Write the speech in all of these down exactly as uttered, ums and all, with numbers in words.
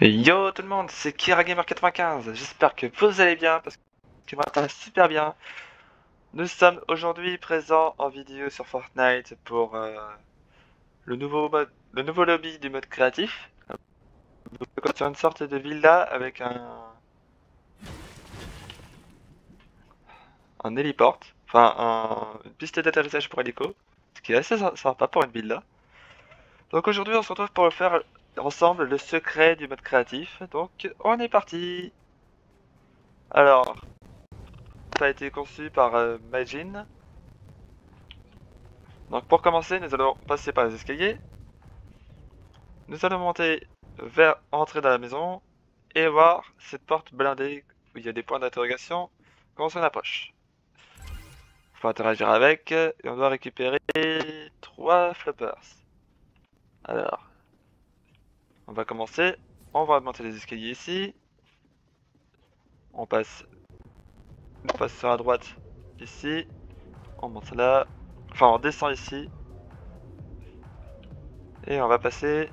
Yo tout le monde, c'est KiraGamer quatre-vingt-quinze, j'espère que vous allez bien parce que moi ça va super bien. Nous sommes aujourd'hui présents en vidéo sur Fortnite pour euh, le nouveau mode, le nouveau lobby du mode créatif. Donc, sur une sorte de villa avec un un héliport, enfin un, une piste d'atterrissage pour hélico, ce qui est assez sympa pour une villa. Donc aujourd'hui on se retrouve pour faire ensemble le secret du mode créatif, donc on est parti. Alors, ça a été conçu par euh, Majin. Donc pour commencer, nous allons passer par les escaliers. Nous allons monter vers entrer dans la maison et voir cette porte blindée où il y a des points d'interrogation quand on s'en approche. Il faut interagir avec et on doit récupérer trois floppers. Alors, on va commencer. On va monter les escaliers ici. On passe, on passe sur la droite ici. On monte là. Enfin, on descend ici. Et on va passer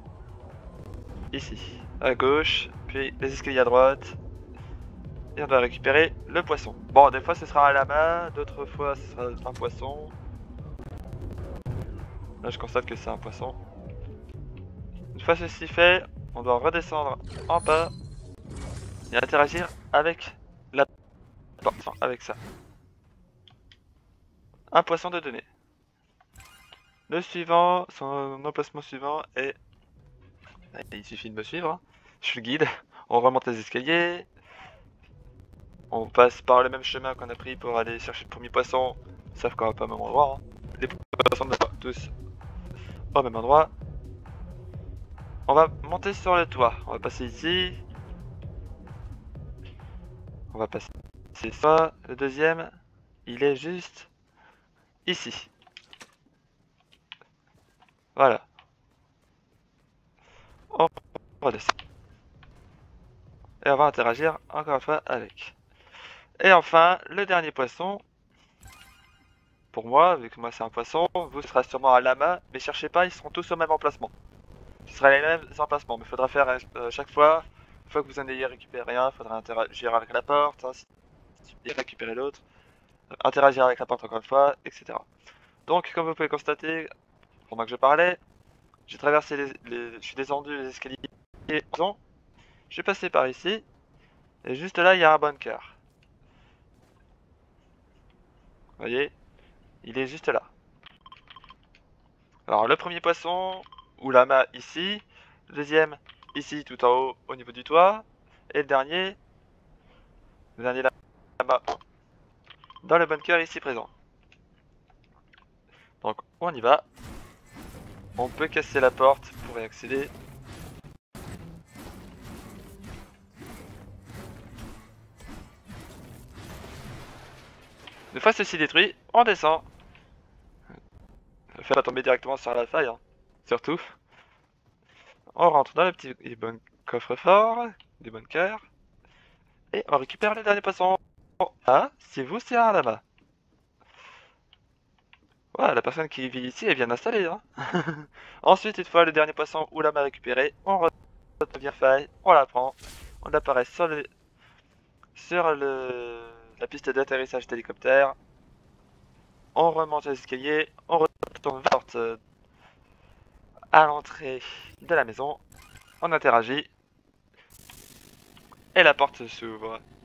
ici, à gauche, puis les escaliers à droite. Et on doit récupérer le poisson. Bon, des fois ce sera un lama, d'autres fois ce sera un poisson. Là je constate que c'est un poisson. Une fois ceci fait, on doit redescendre en bas et interagir avec la porte, enfin, avec ça. Un poisson de données. Le suivant, son emplacement suivant est... Il suffit de me suivre, hein. Je suis le guide. On remonte les escaliers. On passe par le même chemin qu'on a pris pour aller chercher le premier poisson, sauf qu'on va pas au même endroit. Hein. Les poissons ne sont pas tous au même endroit. On va monter sur le toit. On va passer ici. On va passer ça. Le deuxième, il est juste ici. Voilà. On redescend. Et on va interagir encore une fois avec. Et enfin, le dernier poisson. Pour moi, vu que moi c'est un poisson, vous serez sûrement un lama, mais cherchez pas, ils seront tous au même emplacement. Ce sera les mêmes emplacements, mais il faudra faire euh, chaque fois, une fois que vous en ayez récupéré un, il faudra interagir avec la porte, hein, et récupérer l'autre, euh, interagir avec la porte encore une fois, et cetera. Donc, comme vous pouvez constater, pendant que je parlais, j'ai traversé les, les, je suis descendu les escaliers, je suis passé par ici, et juste là, il y a un bunker. Vous voyez, il est juste là. Alors, le premier poisson, ou lama ici, le deuxième ici tout en haut au niveau du toit, et le dernier, le dernier lama dans le bunker ici présent. Donc on y va. On peut casser la porte pour y accéder. Une fois ceci détruit, on descend. Faire la tomber directement sur la faille, hein. Surtout. On rentre dans le petit bon coffre-fort du bunker. Et on récupère le dernier poisson. Ah, c'est vous, c'est un là-bas. Voilà, la personne qui vit ici est bien installée, hein. Ensuite, une fois le dernier poisson ou la main récupérée, on revient faille, on la prend, on apparaît sur le, sur le, la piste d'atterrissage d'hélicoptère, on remonte les escaliers, on retourne porte à l'entrée de la maison, on interagit, et la porte s'ouvre.